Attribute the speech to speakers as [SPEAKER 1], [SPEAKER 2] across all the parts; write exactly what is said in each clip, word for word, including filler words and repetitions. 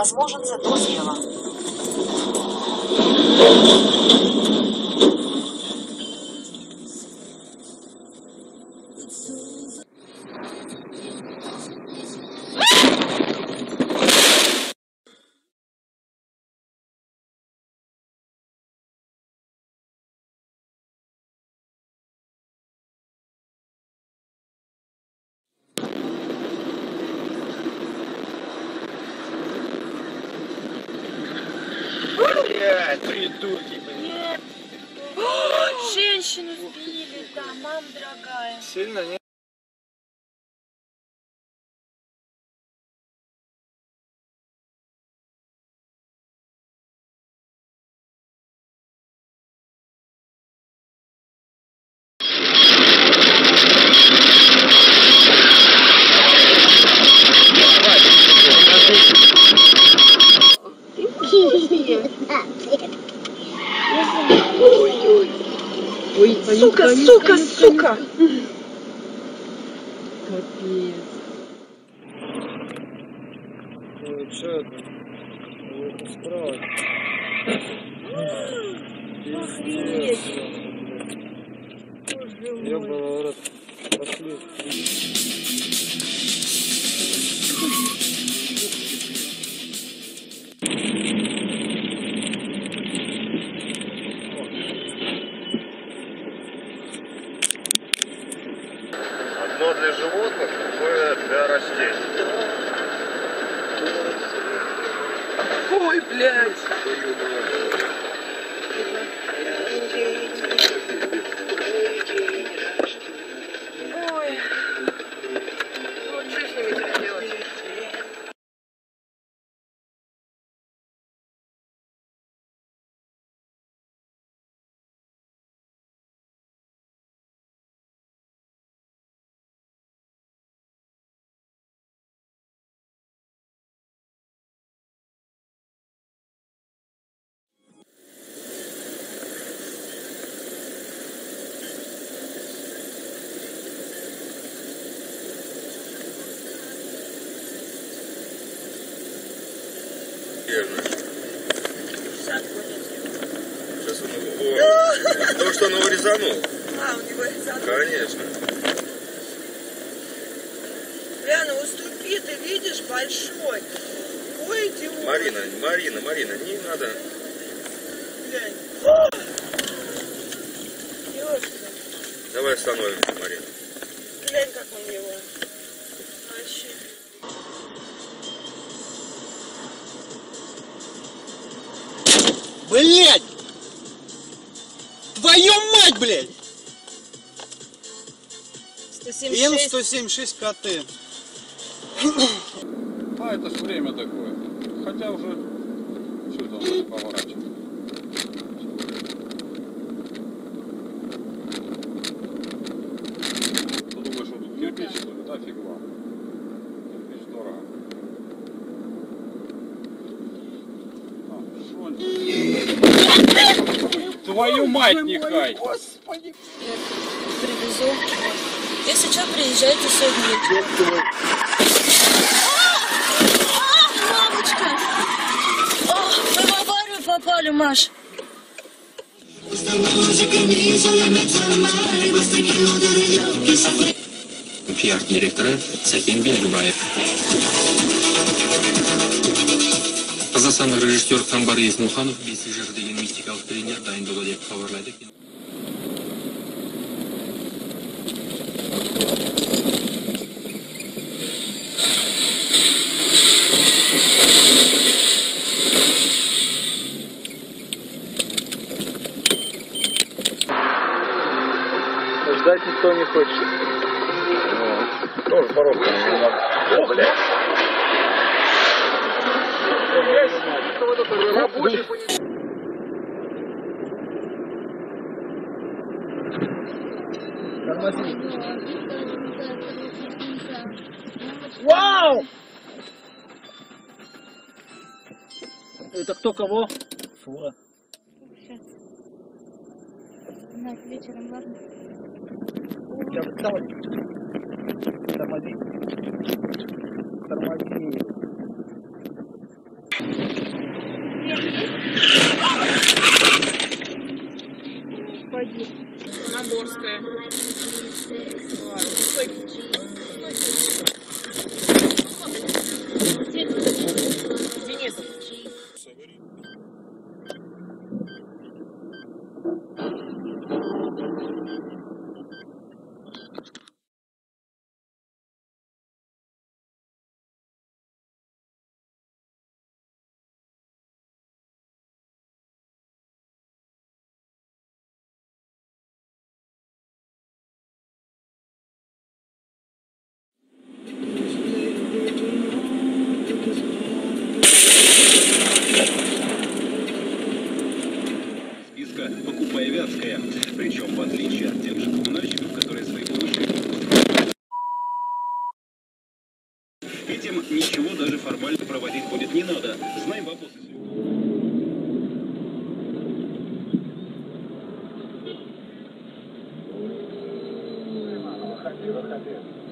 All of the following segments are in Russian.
[SPEAKER 1] невозможен за дозвіла.
[SPEAKER 2] Блядь, придурки, блядь.
[SPEAKER 3] О, женщину сбили, да, мам дорогая.
[SPEAKER 2] Сильно, нет?
[SPEAKER 4] Ой-ой. Ой,
[SPEAKER 3] Сука,
[SPEAKER 4] понюхай,
[SPEAKER 3] сука,
[SPEAKER 4] понюхай,
[SPEAKER 3] сука.
[SPEAKER 4] понюхай. Капец.
[SPEAKER 2] Ой, что это? Ой, справа.
[SPEAKER 3] Охренеть.
[SPEAKER 2] Ёбаный рот. Пошли.
[SPEAKER 5] Одно для животных, другое для растений.
[SPEAKER 2] Ой, блядь.
[SPEAKER 3] Ой.
[SPEAKER 2] Ну, что с ними теперь делать?
[SPEAKER 5] Сейчас он его... О, то, что он его резанул.
[SPEAKER 3] А, у него резанул.
[SPEAKER 5] Конечно.
[SPEAKER 3] Ляна, уступи, ты видишь, большой. Ой, идиот.
[SPEAKER 5] Марина, Марина, Марина, не надо.
[SPEAKER 3] Глянь. Ёшка.
[SPEAKER 5] Давай остановимся, Марина.
[SPEAKER 3] Глянь, как он его. Вообще.
[SPEAKER 6] Блять! Твою мать, блять!
[SPEAKER 3] сто семьдесят
[SPEAKER 6] М
[SPEAKER 3] шесть.
[SPEAKER 6] сто семьдесят шесть КТ.
[SPEAKER 7] А это ж время такое. Хотя уже все должно поворачивать. Ты думаешь, что тут кирпич, что ли? Да, фиг вам. Кирпич дорого. А, шо? Твою мать, нехай!
[SPEAKER 2] Господи.
[SPEAKER 3] Привезу. Если что, приезжайте сегодня. Мамочка! О, мы в аварию попали, Маш.
[SPEAKER 8] пиар директоры Сәкен Белгібаев. Қазақстандық режиссер Қамбар Есмұханов бесік жыр деген мистикалық тренер дайындығы деп хабарлайды.
[SPEAKER 2] Ждать никто не хочет.
[SPEAKER 5] Ну, тоже коробка. О, блядь.
[SPEAKER 2] Рабочий. Тормози. Вау! Это кто кого? Фура.
[SPEAKER 3] На, вечером, ладно?
[SPEAKER 2] Я встал. Тормози. Тормози.
[SPEAKER 3] Пойди. Нагорская. Ладно, стой. Денисов.
[SPEAKER 1] Покупая вятское, причем в отличие от тех же коммунальщиков, которые свои получили. Этим ничего даже формально проводить будет не надо. Знай бабусы.
[SPEAKER 5] Выходи, выходи.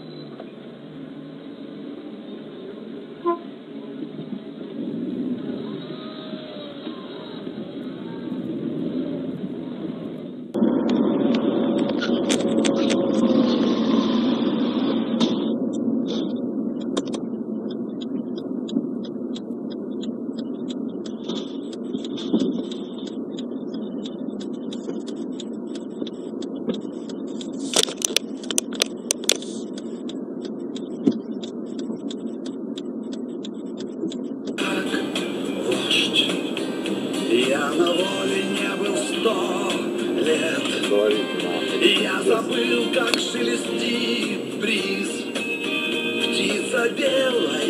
[SPEAKER 4] Я на воле не был сто лет, и я забыл, как шелестит бриз, птица белая.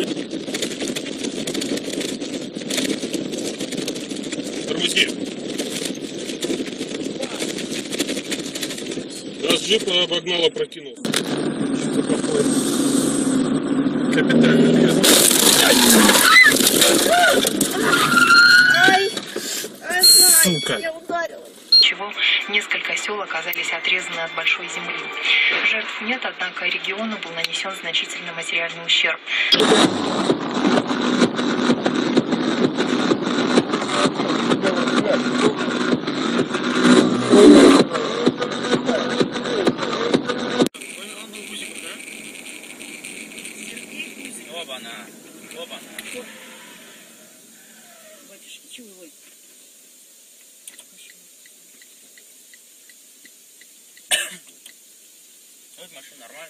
[SPEAKER 9] Тормози. Нас джип обогнал, опрокинул. Что такое? Капитальный лес. Сука!
[SPEAKER 3] Я ударилась.
[SPEAKER 10] Чего несколько сел оказались отрезаны от большой земли. Жертв нет, однако региону был нанесен значительный материальный ущерб.
[SPEAKER 6] Оба-на, оба-на.
[SPEAKER 3] Батюшки, чего вы?
[SPEAKER 6] Вот машина нормально.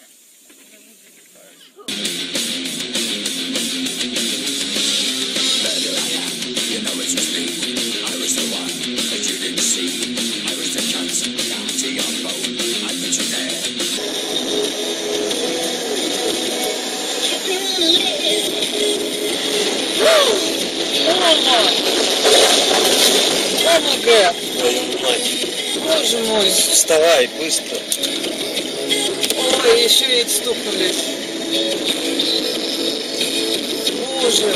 [SPEAKER 2] Маленькая, твою мать. Боже мой, вставай быстро.
[SPEAKER 3] Ой, еще ведь стукнулись. Боже.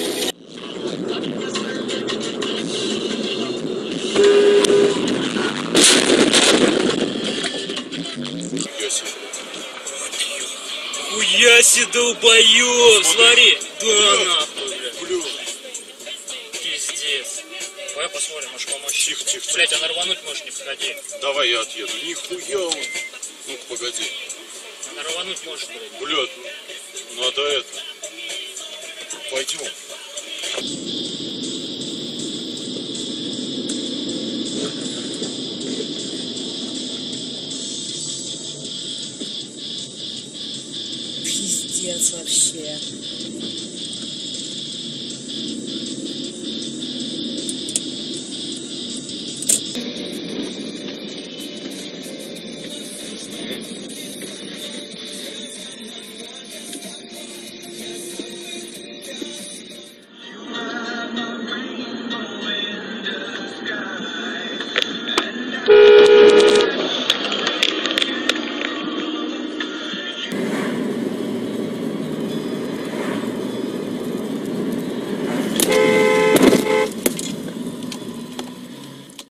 [SPEAKER 6] Хуяси, долбоёб, смотри. Да нахуй, блядь. Пиздец. Давай посмотрим, может помочь.
[SPEAKER 9] Тихо, тихо, тихо.
[SPEAKER 6] Блядь, она рвануть может, не подходи.
[SPEAKER 9] Давай я отъеду. Нихуя он. Ну-ка, погоди.
[SPEAKER 6] Она рвануть может, блядь.
[SPEAKER 9] Блядь, надо это. Пойдем.
[SPEAKER 3] Пиздец вообще.